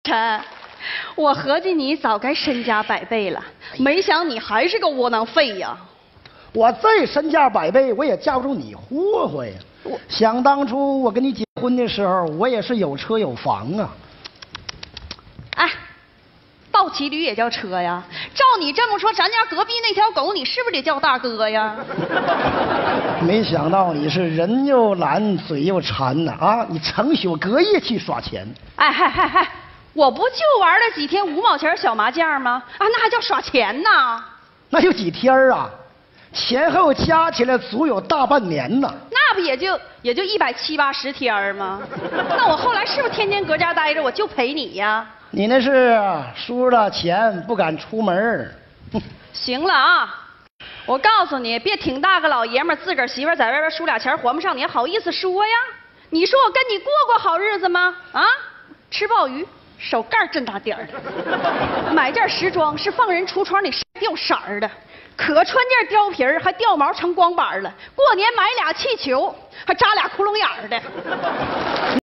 晨，我合计你早该身价百倍了，没想你还是个窝囊废呀！ 我再身价百倍，我也架不住你霍霍呀！想当初我跟你结婚的时候，我也是有车有房啊。 哎，倒骑驴也叫车呀？照你这么说，咱家隔壁那条狗，你是不是得叫大哥呀？ 没想到你是人又懒，嘴又馋呐！啊，你成宿隔夜去耍钱。 哎嗨嗨嗨！我不就玩了几天5毛钱小麻将吗？啊，那还叫耍钱呢？ 那有几天啊？前后加起来足有大半年呢。 那不也就170、80天吗？那我后来是不是天天搁家待着，我就陪你呀？ 你那是输了钱不敢出门。 行了啊，我告诉你，别挺大个老爷们儿，自个儿媳妇在外边输俩钱还不上，你还好意思说呀？你说我跟你过过好日子吗？啊，吃鲍鱼。手盖这么大点儿，买件时装是放人橱窗里掉色儿的，可穿件貂皮儿还掉毛成光板了。过年买俩气球，还扎俩窟窿眼儿的。